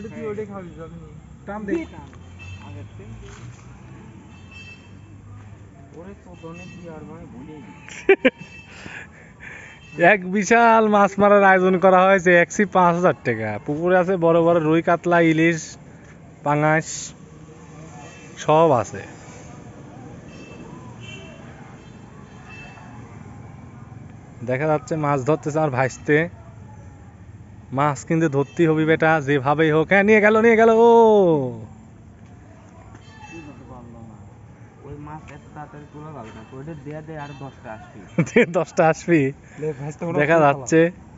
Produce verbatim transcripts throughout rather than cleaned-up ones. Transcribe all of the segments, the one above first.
এক বিশাল মাছ মারার আয়োজন করা হয়েছে, একশি পাঁচ হাজার টাকা। পুকুরে আছে বড় বড় রুই, কাতলা, ইলিশ, পাঙাশ সব আছে। দেখা যাচ্ছে মাছ ধরতেছে আর ভাসতে। মাছ কিন্তু ধরতেই হবে বেটা, যেভাবেই হোক। হ্যাঁ, নিয়ে গেল নিয়ে গেল। ও দশটা আসবি, দেখা যাচ্ছে।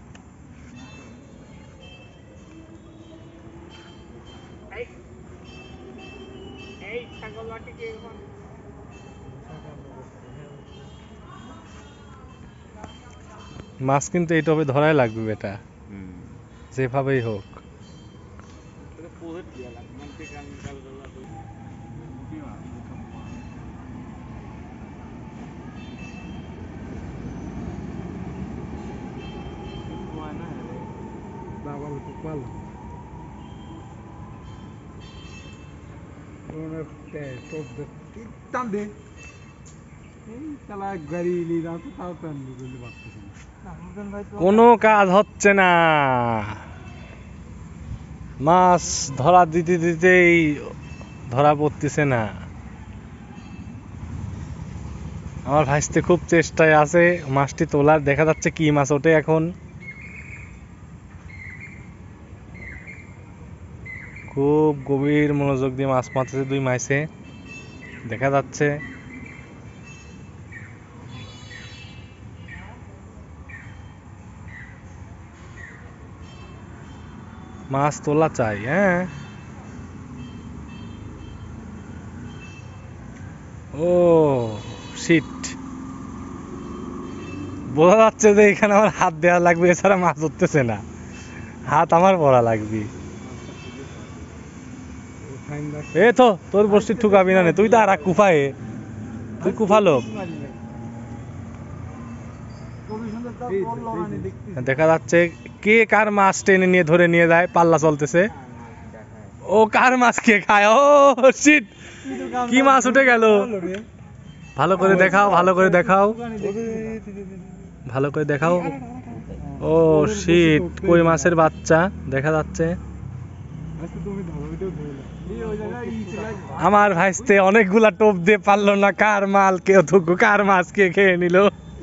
মাছ কিন্তু এই টবে ধরাই লাগবে বেটা, যেভাবেই হোক। কোনো কাজ হচ্ছে না, মাছ ধরা দিতে দিতেই ধরা পড়তেছে না। আমার ভাসতে খুব চেষ্টায় আছে মাছটি তোলার। দেখা যাচ্ছে কি মাছ ওঠে এখন। খুব গভীর মনোযোগ দিয়ে মাছ মারতেছে দুই মাইসে, দেখা যাচ্ছে। মাছ তোলা চাই। হ্যাঁ, ও শিট, বোঝা যাচ্ছে যে এখানে আমার হাত দেওয়া লাগবে, এছাড়া মাছ ধরতেছে না। হাত আমার পড়া লাগবে। এ তো তোর বসতি ঠুকাবি না, তুই তো আর এক কুফায়ে, তুই কুফালো। দেখা যাচ্ছে কে কার মাছ টেনে নিয়ে ধরে নিয়ে যায়, পাল্লা চলতেছে। ও কার মাছ কে খায়? ও শিট, কি মাছ উঠে গেল? ভালো করে দেখাও, ভালো করে দেখাও, ভালো করে দেখাও। ও শিট, কই মাছের বাচ্চা দেখা যাচ্ছে। আমার ভাইস্তে অনেকগুলা টোপ দিয়ে পারলো না, কার মাল কে ধুকু, কার মাছ কে খেয়ে নিল।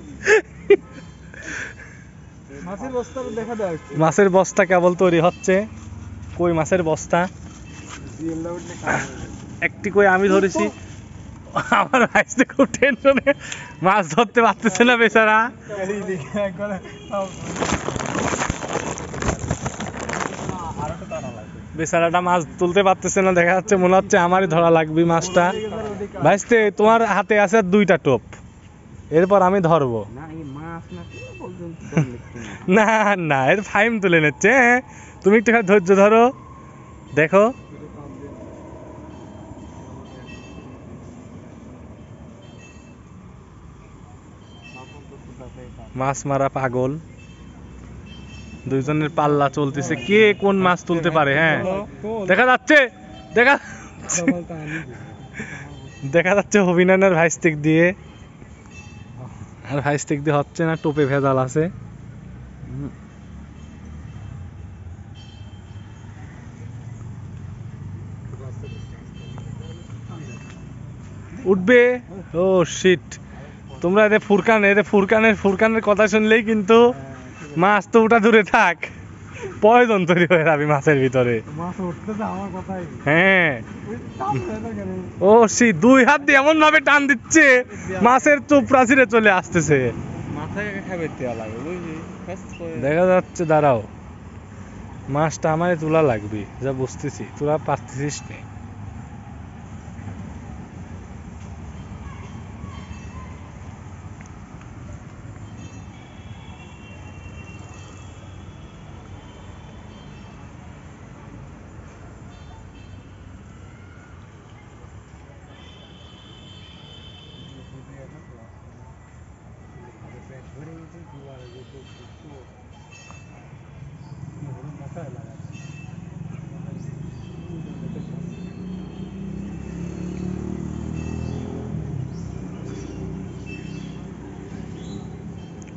মাছের বস্তা কেবল তৈরি হচ্ছে, কই মাছের বস্তা। একটি কই আমি ধরেছি। আমার ভাইস্তে খুব টেনশনে, মাছ ধরতে পারতেছে না বেচারা। বেচারাটা মাছ তুলতে পারতেছে না, দেখা যাচ্ছে মনে হচ্ছে আমারই ধরা লাগবে মাছটা। ভাইস্তে তোমার হাতে আছে দুইটা টোপ, এরপর আমি ধরবো। না না, এর ফাইম তুলে নিচ্ছে। তুমি একটু ধৈর্য ধরো, দেখো। মাছ মারা পাগল, দুইজনের পাল্লা চলতেছে, কে কোন মাছ তুলতে পারে। হ্যাঁ, দেখা যাচ্ছে, দেখা দেখা যাচ্ছে অভিনয়নের ভাইস্টিক দিয়ে, আর ভাইস্টিক দিয়ে হচ্ছে না, টোপে ভেজাল আছে। উঠবে। ও শিট, তোমরা এদের ফুরকান, এদের ফুরকানের ফুরকানের কথা শুনলেই কিন্তু মাছ তো উঠা দূরে থাক, পয়জন তৈরি হয়ে যাবে মাছের ভিতরে। হ্যাঁ, ও শিট, দুই হাত দিয়ে এমন ভাবে টান দিচ্ছে মাছের চোপড়া ছিঁড়ে চলে আসতেছে। দেখা যাচ্ছে, দাঁড়াও, মাছটা আমারই তোলা লাগবে, যা বুঝতেছি। তোরা পারতেছিস না।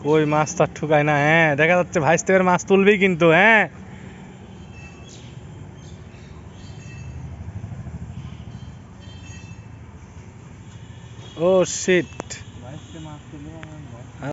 কই মাছ তার ঠুকায় না। হ্যাঁ দেখা যাচ্ছে ভাইস্তের মাছ তুলবেই কিন্তু। হ্যাঁ ও শিট, ভাইস্তে মাছ তুলবে